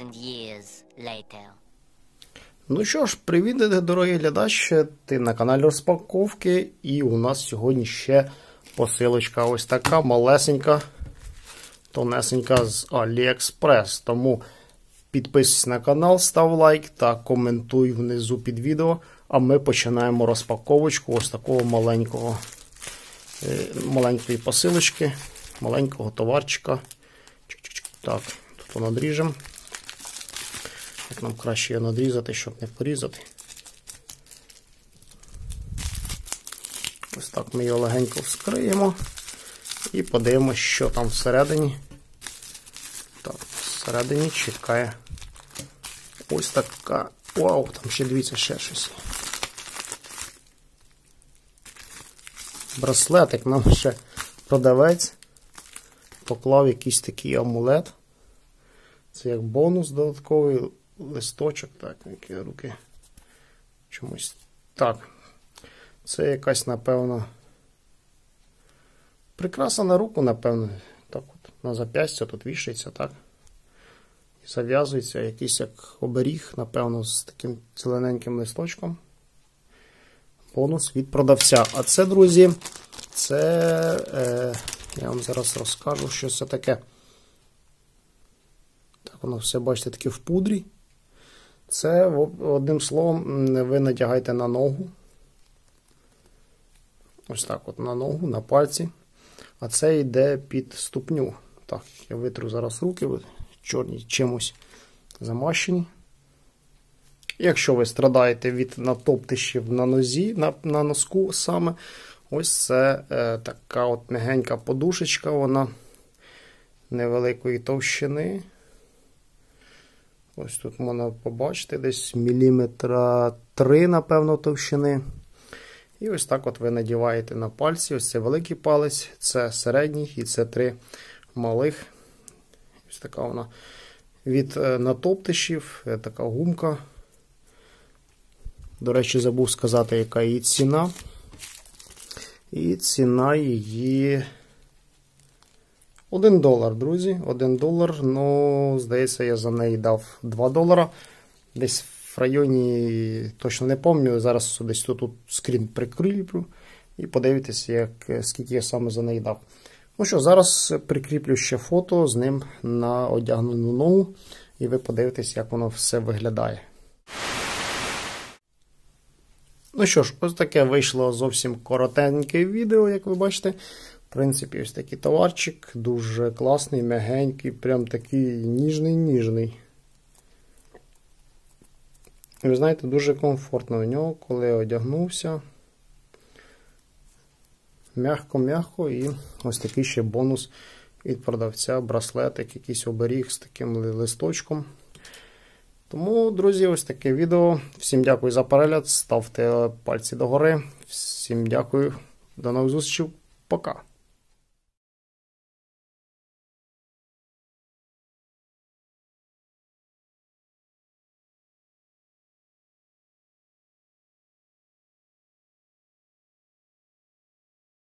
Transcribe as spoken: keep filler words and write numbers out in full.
thousand years later. Ну що ж, привіт, дорогі глядачі, ти на каналі Розпаковки, і у нас сьогодні ще посилочка ось така малесенька, тонесенька з AliExpress. Тому підписуйся на канал, став лайк та коментуй внизу під відео, а ми починаємо розпаковочку ось такого маленького, маленької посилочки, маленького товарчика. Так, тут надріжемо. Як нам краще його надрізати, щоб не порізати. Ось так ми його легенько вскриємо і подивимося, що там всередині. Так, всередині чекає ось така. Вау, там ще дивіться, ще щось. Браслетик нам ще продавець поклав якийсь такий амулет. Це як бонус додатковий. Листочок, так, які руки чомусь. Так, це якась, напевно, прикраса на руку, напевно, так от, на зап'ястя тут вішається, так, і зав'язується якийсь як оберіг, напевно, з таким зелененьким листочком. Бонус від продавця. А це, друзі, це, е, я вам зараз розкажу, що це таке. Так, воно все, бачите, таке в пудрі. Це, одним словом, ви надягаєте на ногу. Ось так от на ногу, на пальці. А це йде під ступню. Так, я витру зараз руки, чорні чимось замащені. Якщо ви страдаєте від натоптищів на нозі, на, на носку саме, ось це е, така от м'ягенька подушечка, вона невеликої товщини. Ось тут можна побачити десь міліметра три, напевно, товщини. І ось так от ви надіваєте на пальці. Ось це великий палець, це середній і це три малих. Ось така вона від натоптищів, така гумка. До речі, забув сказати, яка її ціна. І ціна її один долар, друзі. один долар. Ну, здається, я за неї дав два долара. Десь в районі, точно не пам'ятаю, зараз десь тут, тут скрін прикріплю. І подивитися, як, скільки я саме за неї дав. Ну що, зараз прикріплю ще фото з ним на одягнену ногу. І ви подивитесь, як воно все виглядає. Ну що ж, ось таке вийшло зовсім коротеньке відео, як ви бачите. В принципі, ось такий товарчик, дуже класний, м'ягенький, прям такий ніжний-ніжний. І ви знаєте, дуже комфортно в нього, коли одягнувся. М'яко-м'яко, і ось такий ще бонус від продавця, браслетик, якийсь оберіг з таким листочком. Тому, друзі, ось таке відео. Всім дякую за перегляд, ставте пальці догори. Всім дякую, до нових зустрічей, пока.